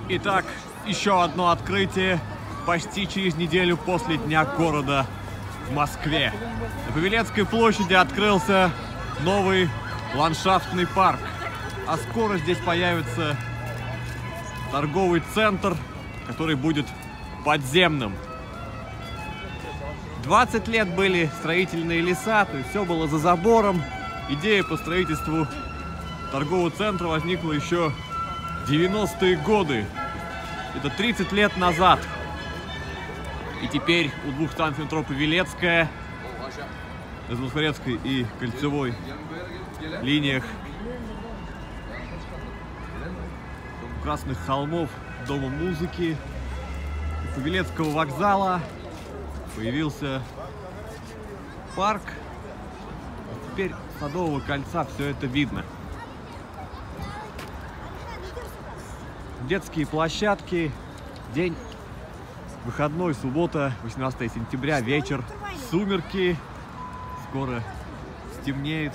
Итак, еще одно открытие почти через неделю после Дня города в Москве. На Павелецкой площади открылся новый ландшафтный парк. А скоро здесь появится торговый центр, который будет подземным. 20 лет были строительные леса, то есть все было за забором. Идея по строительству торгового центра возникла еще в 90-е годы. Это 30 лет назад. И теперь у двух станций метро Павелецкая, на Замоскворецкой и Кольцевой линиях, у Красных холмов, Дома музыки, у Павелецкого вокзала появился парк. Теперь с Садового кольца все это видно. Детские площадки, день выходной, суббота, 18 сентября, вечер, сумерки, скоро стемнеет.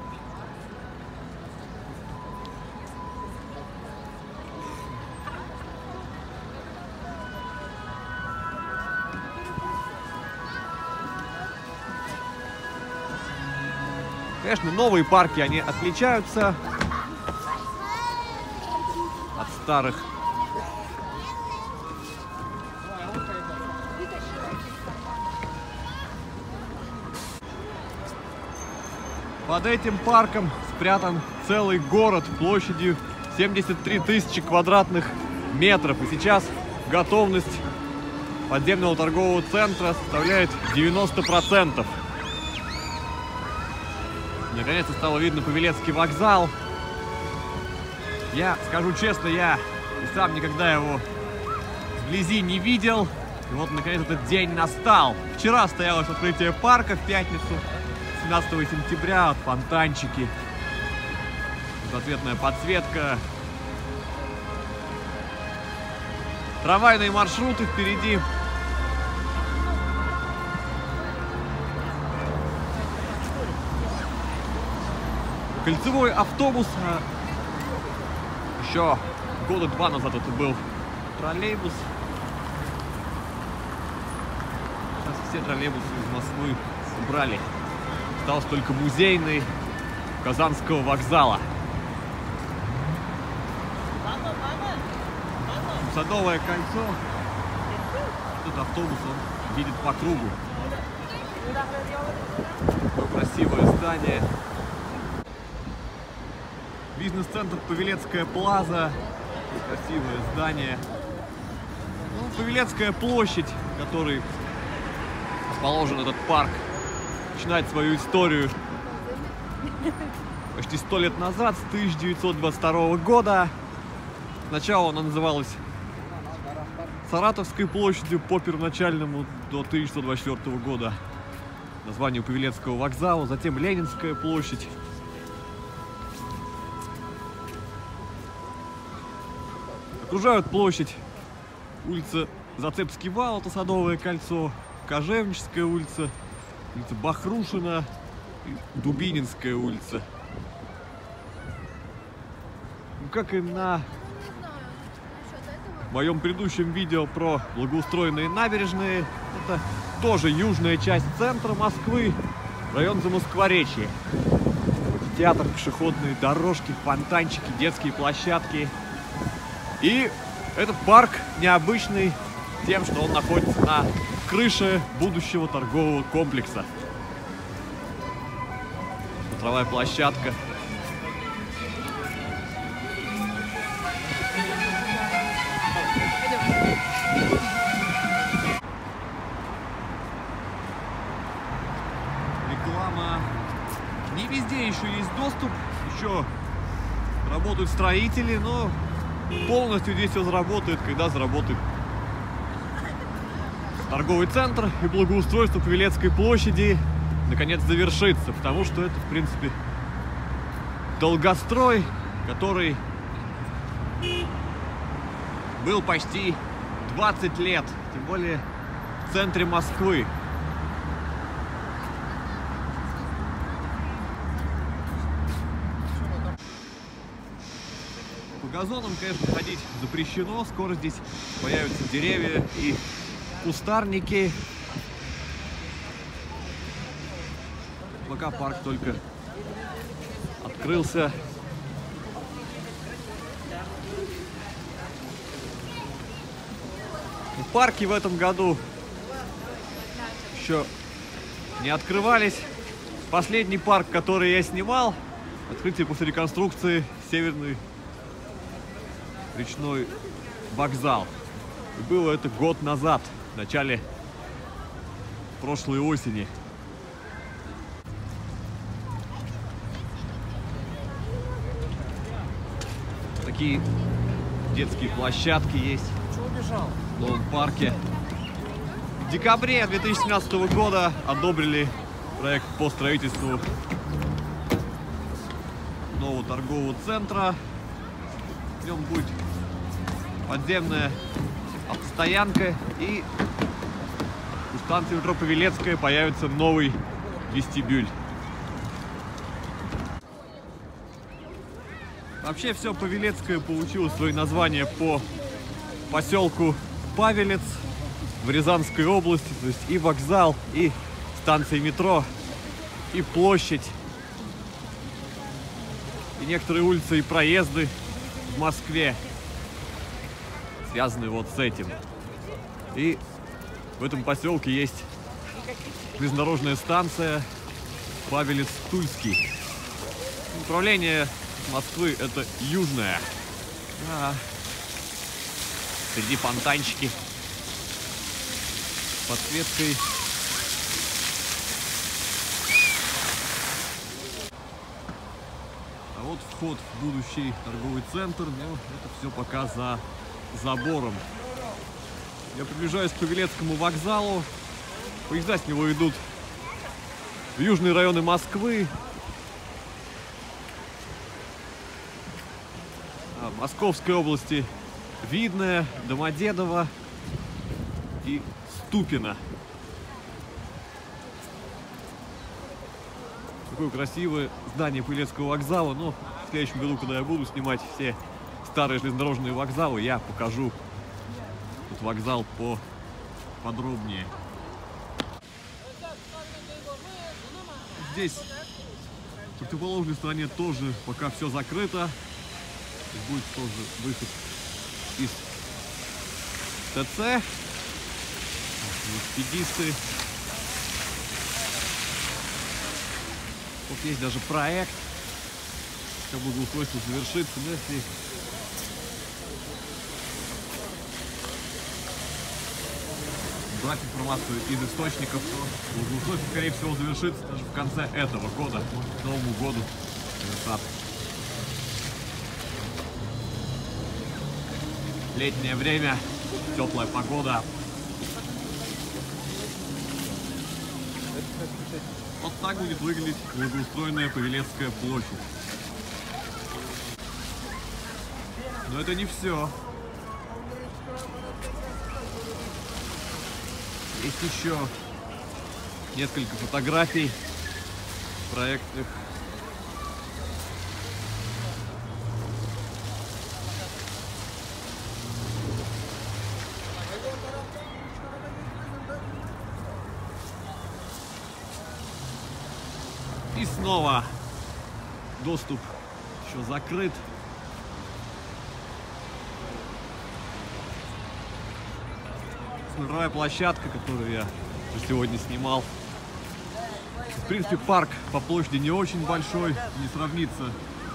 Конечно, новые парки, они отличаются от старых. Под этим парком спрятан целый город площадью 73 тысячи квадратных метров. И сейчас готовность подземного торгового центра составляет 90%. Наконец-то стало видно Павелецкий вокзал. Я скажу честно, я и сам никогда его вблизи не видел. И вот наконец этот день настал. Вчера состоялось открытие парка в пятницу, 17 сентября, от фонтанчики, разноцветная подсветка, трамвайные маршруты впереди. Кольцевой автобус. Еще года 2 назад это был троллейбус. Сейчас все троллейбусы из Москвы убрали. Остался только музейный Казанского вокзала. Садовое кольцо. Тут автобус, он едет по кругу. Такое красивое здание. Бизнес-центр Павелецкая плаза. Красивое здание. Ну, Павелецкая площадь, в которой расположен этот парк, начинает свою историю почти 100 лет назад, с 1922 года. Сначала она называлась Саратовской площадью по первоначальному до 1924 года названию Павелецкого вокзала, затем Ленинская площадь. Окружают площадь улица Зацепский вал, это Садовое кольцо, Кожевническая улица, улица Бахрушина и Дубининская улица. Как и на моем предыдущем видео про благоустроенные набережные, это тоже южная часть центра Москвы, район Замоскворечья. Театр, пешеходные дорожки, фонтанчики, детские площадки. И этот парк необычный тем, что он находится на крыше будущего торгового комплекса. Смотровая площадка. Реклама. Не везде еще есть доступ, еще работают строители, но полностью здесь все заработает, когда заработает торговый центр, и благоустройство Павелецкой площади наконец завершится, потому что это, в принципе, долгострой, который был почти 20 лет, тем более в центре Москвы. По газонам, конечно, ходить запрещено. Скоро здесь появятся деревья и кустарники. Пока парк только открылся. Парки в этом году еще не открывались. Последний парк, который я снимал, открытие после реконструкции Северный речной вокзал. И было это год назад, в начале прошлой осени. Такие детские площадки есть в новом парке. В декабре 2017 года одобрили проект по строительству нового торгового центра. В нем будет подземная автостоянка, и у станции метро Павелецкая появится новый вестибюль. Вообще все Павелецкое получило свое название по поселку Павелец в Рязанской области. То есть и вокзал, и станция метро, и площадь, и некоторые улицы и проезды в Москве связаны вот с этим. И в этом поселке есть железнодорожная станция Павелец-Тульский. Направление Москвы это южное. Среди фонтанчики с подсветкой. А вот вход в будущий торговый центр, но это все пока за забором. Я приближаюсь к Павелецкому вокзалу. Поезда с него идут в южные районы Москвы. Московской области Видное, Домодедово и Ступино. Такое красивое здание Павелецкого вокзала. Но в следующем году, когда я буду снимать все старые железнодорожные вокзалы, я покажу этот вокзал подробнее. Здесь, в противоположной стороне, тоже пока все закрыто. Будет тоже выход из ТЦ. Велосипедисты. Вот есть даже проект, как благоустройство завершится. Но если брать информацию из источников, то благоустройство, скорее всего, завершится даже в конце этого года, к Новому году. Летнее время, теплая погода. Вот так будет выглядеть благоустроенная Павелецкая площадь. Но это не все. Есть еще несколько фотографий проектных. И снова доступ еще закрыт. Смотровая площадка, которую я сегодня снимал. В принципе, парк по площади не очень большой, не сравнится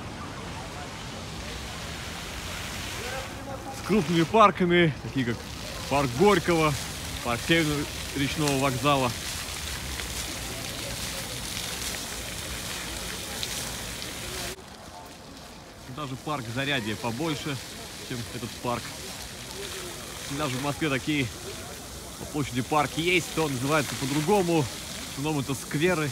с крупными парками, такие как парк Горького, парк Северного речного вокзала. Даже парк Зарядье побольше, чем этот парк. Даже в Москве такие по площади парки есть, то он называется по-другому. В основном это скверы.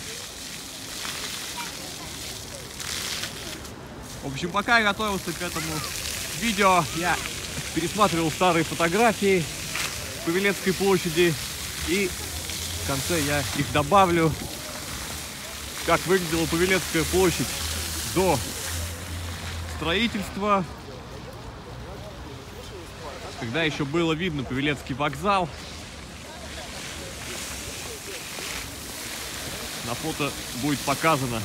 В общем, пока я готовился к этому видео, я пересматривал старые фотографии Павелецкой площади. И в конце я их добавлю, как выглядела Павелецкая площадь до строительства когда еще было видно Павелецкий вокзал. На фото будет показано.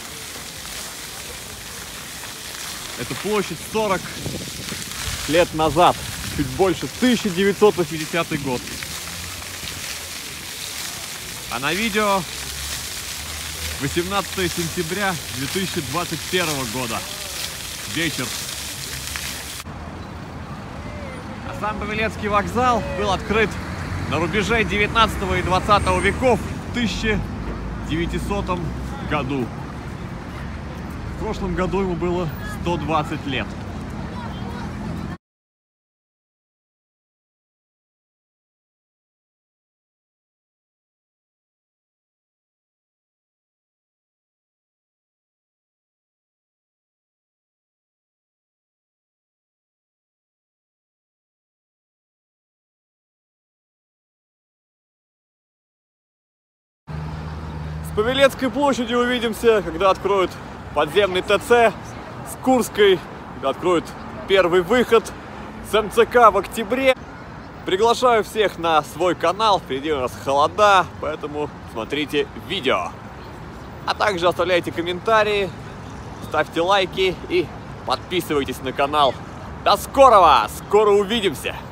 Это площадь 40 лет назад, чуть больше, 1980 год. А на видео 18 сентября 2021 года. Вечер. А сам Павелецкий вокзал был открыт на рубеже 19 и 20 веков в 1900 году. В прошлом году ему было 120 лет. С Павелецкой площади увидимся, когда откроют подземный ТЦ, с Курской, когда откроют первый выход, с МЦК в октябре. Приглашаю всех на свой канал, впереди у нас холода, поэтому смотрите видео. А также оставляйте комментарии, ставьте лайки и подписывайтесь на канал. До скорого! Скоро увидимся!